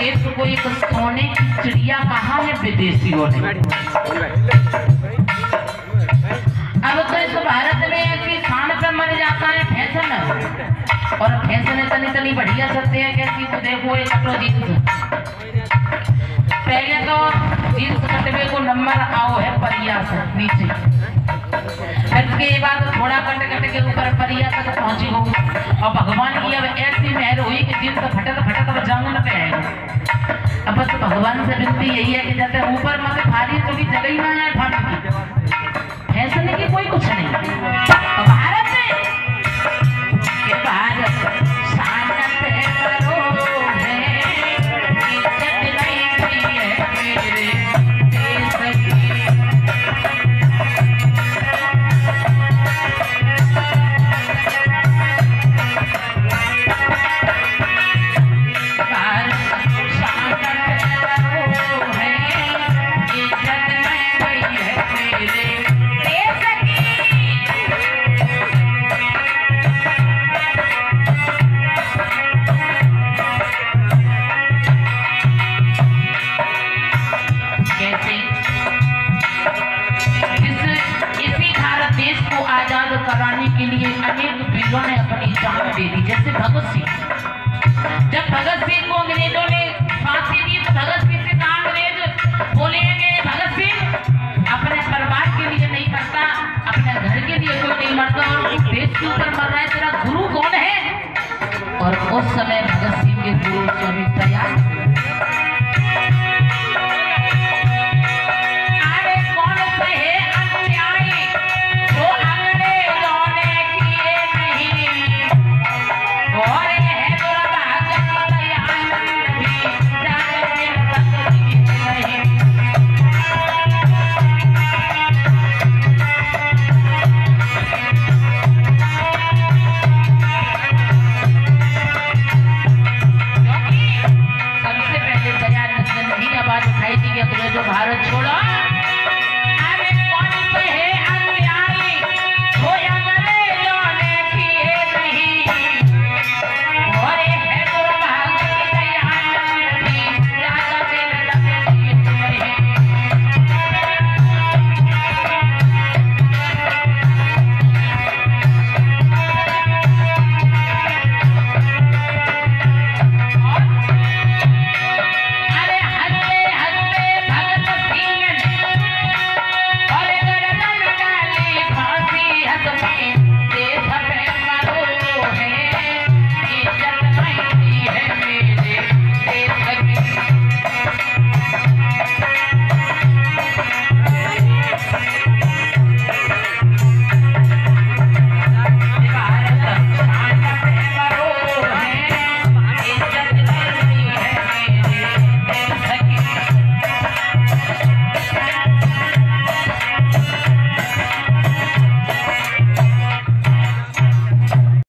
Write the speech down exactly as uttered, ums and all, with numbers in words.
देश को एक सोने की चिड़िया कहा है विदेशियों ने। अब तो इस भारत में ऐसी खान पे मर जाता है फैशन, और फैशन इतनी इतनी बढ़िया सकते हैं कैसी तो देखो एक कपड़ो जींस, पहले तो जींस कटवे को नंबर आओ है परिया से नीचे, इसके बाद थोड़ा कट कट के ऊपर परिया तक पहुंची हो, और भगवान की अब ऐसी मेहर हुई कि जींस फटत फटत जंगल पे आएगा। अब बस भगवान से विनती यही है कि जैसे ऊपर मत खाली तो भी जगह ही ना है फट की, फैशन की कोई कुछ नहीं। तो भारत में के भारत शांत है करो है, इज्जत नहीं है मेरे देश की। कराने के लिए अनेक वीरों ने अपनी जान दे दी, जैसे भगत सिंह। जब भगत सिंह को अंग्रेजों ने फांसी दी तो भगत सिंह से कहा अंग्रेज बोलेंगे भगत सिंह अपने परिवार के लिए नहीं मरता, अपने घर के लिए कोई नहीं मरता, और देश के ऊपर मर रहा है, तेरा गुरु कौन है? और उस समय भगत सिंह के गुरु स्वामी